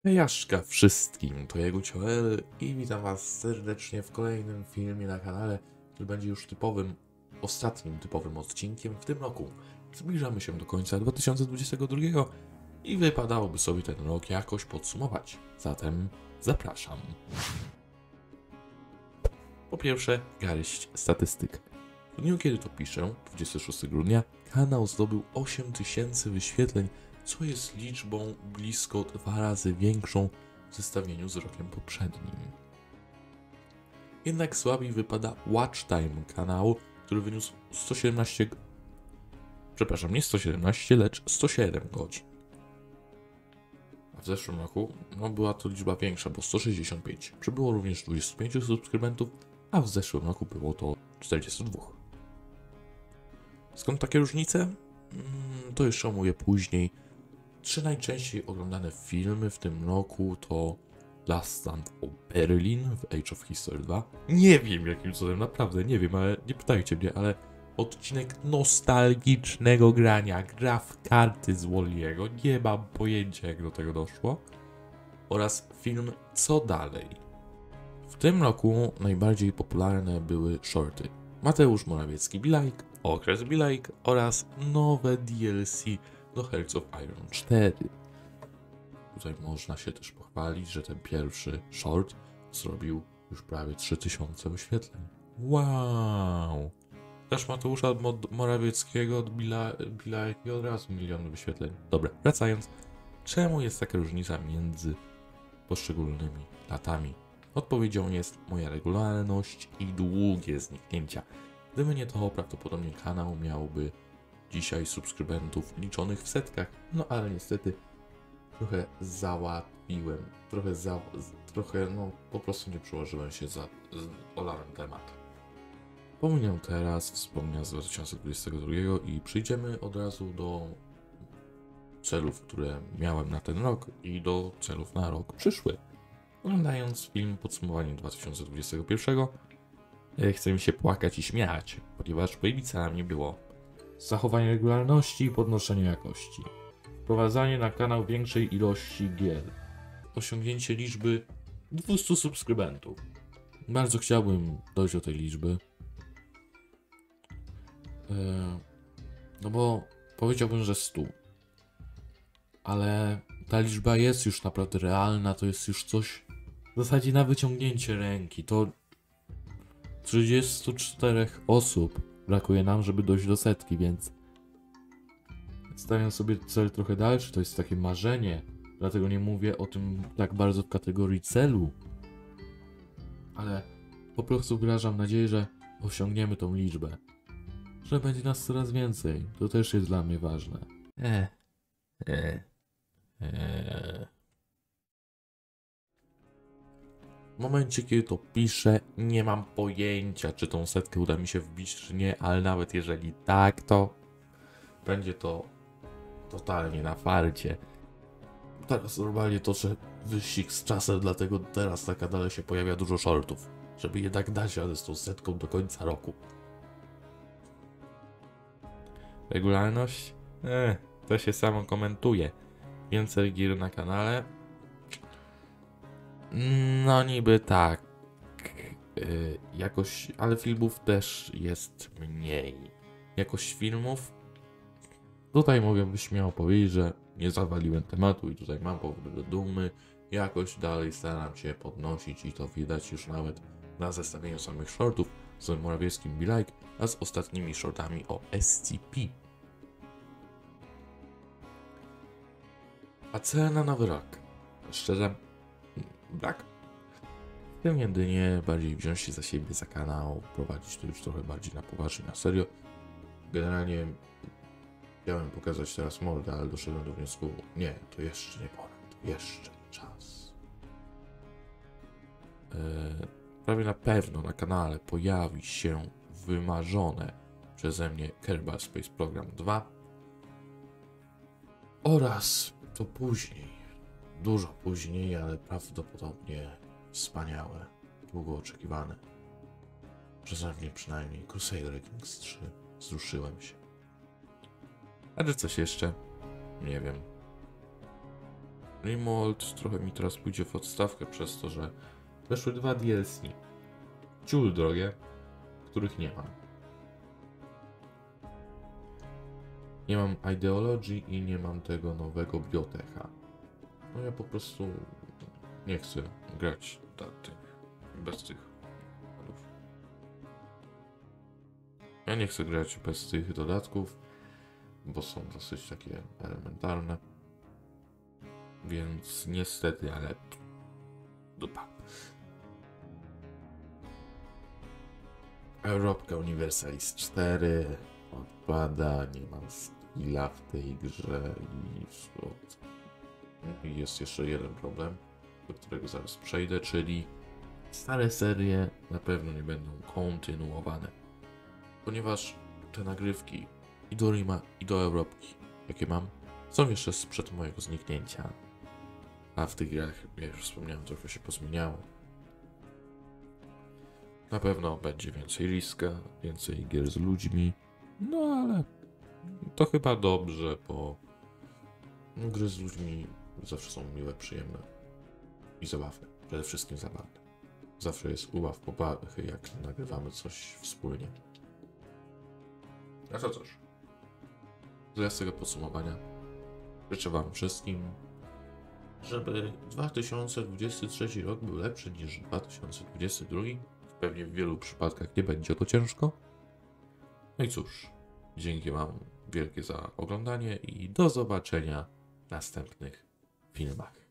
Hejaszka wszystkim, to jego Cioel i witam was serdecznie w kolejnym filmie na kanale, który będzie już ostatnim typowym odcinkiem w tym roku. Zbliżamy się do końca 2022 i wypadałoby sobie ten rok jakoś podsumować. Zatem zapraszam. Po pierwsze, garść statystyk. W dniu, kiedy to piszę, 26 grudnia, kanał zdobył 8000 wyświetleń, co jest liczbą blisko 2 razy większą w zestawieniu z rokiem poprzednim. Jednak słabiej wypada watch time kanału, który wyniósł 107 godzin. A w zeszłym roku była to liczba większa, bo 165. Przybyło również 25 subskrybentów, a w zeszłym roku było to 42. Skąd takie różnice? To jeszcze omówię później. 3 najczęściej oglądane filmy w tym roku to Last Stand of Berlin w Age of History 2. Nie wiem jakim cudem, naprawdę nie wiem, ale nie pytajcie mnie, ale odcinek nostalgicznego grania, gra w karty z Walliego, nie mam pojęcia jak do tego doszło. Oraz film Co dalej? W tym roku najbardziej popularne były shorty. Mateusz Morawiecki Be Like, Okres Be Like oraz nowe DLC do Hearts of Iron 4. Tutaj można się też pochwalić, że ten pierwszy short zrobił już prawie 3000 wyświetleń. Wow! Też Mateusza Morawieckiego od Be Like od razu miliony wyświetleń. Dobra, wracając. Czemu jest taka różnica między poszczególnymi latami? Odpowiedzią jest moja regularność i długie zniknięcia. Gdyby nie to, prawdopodobnie kanał miałby dzisiaj subskrybentów liczonych w setkach, no ale niestety trochę załatwiłem, po prostu nie przyłożyłem się olałem temat. Pominę teraz wspomnienia z 2022 i przejdziemy od razu do celów, które miałem na ten rok i do celów na rok przyszły. Oglądając film podsumowanie 2021, chce mi się płakać i śmiać, ponieważ moimi celami było zachowanie regularności i podnoszenie jakości, wprowadzanie na kanał większej ilości gier, osiągnięcie liczby 200 subskrybentów. Bardzo chciałbym dojść do tej liczby, no bo powiedziałbym, że 100, ale ta liczba jest już naprawdę realna, to jest już coś w zasadzie na wyciągnięcie ręki. To 34 osób brakuje nam, żeby dojść do setki, więc stawiam sobie cel trochę dalszy, to jest takie marzenie, dlatego nie mówię o tym tak bardzo w kategorii celu, ale po prostu wyrażam nadzieję, że osiągniemy tą liczbę, że będzie nas coraz więcej, to też jest dla mnie ważne. W momencie, kiedy to piszę, nie mam pojęcia, czy tą setkę uda mi się wbić, czy nie, ale nawet jeżeli tak, to będzie to totalnie na farcie. Teraz normalnie toczę wyścig z czasem, dlatego teraz na kanale się pojawia dużo shortów, żeby jednak dać radę z tą setką do końca roku. Regularność? To się samo komentuje. Więcej gier na kanale? No niby tak. Jakoś, ale filmów też jest mniej. Jakość filmów? Tutaj mogę śmiało powiedzieć, że nie zawaliłem tematu i tutaj mam powód do dumy. Jakoś dalej staram się podnosić i to widać już nawet na zestawieniu samych shortów z Morawieckim Be Like, a z ostatnimi shortami o SCP. A cele na nowy rok? Szczerze, brak. Chcę jedynie bardziej wziąć się za siebie, za kanał, prowadzić to już trochę bardziej na poważnie, na serio. Generalnie chciałem pokazać teraz mordę, ale doszedłem do wniosku, nie, to jeszcze nie pora, to jeszcze czas. Prawie na pewno na kanale pojawi się wymarzone przeze mnie Kerbal Space Program 2 oraz to później, dużo później, ale prawdopodobnie wspaniałe, długo oczekiwane, przeze mnie przynajmniej, Crusader Kings 3. Wzruszyłem się. Ale coś jeszcze? Nie wiem. Remold trochę mi teraz pójdzie w odstawkę przez to, że weszły 2 DLC. Ciul drogie, których nie mam. Nie mam Ideology i nie mam tego nowego Biotecha. No ja po prostu nie chcę grać bez tych dodatków. Ja nie chcę grać bez tych dodatków, bo są dosyć takie elementarne. Więc niestety, ale dupa. Europka Universalis 4 odpada, nie mam skilla w tej grze i jest jeszcze jeden problem, do którego zaraz przejdę, czyli stare serie na pewno nie będą kontynuowane, ponieważ te nagrywki i do Rima, i do Europki, jakie mam, są jeszcze sprzed mojego zniknięcia, a w tych grach, jak już wspomniałem, trochę się pozmieniało. Na pewno będzie więcej riska, więcej gier z ludźmi, no ale to chyba dobrze, bo gry z ludźmi zawsze są miłe, przyjemne i zabawne. Przede wszystkim zabawne. Zawsze jest ubaw pobachy, jak nagrywamy coś wspólnie. A to cóż, z tego podsumowania życzę Wam wszystkim, żeby 2023 rok był lepszy niż 2022. Pewnie w wielu przypadkach nie będzie to ciężko. No i cóż, dzięki Wam wielkie za oglądanie i do zobaczenia w następnych filmach.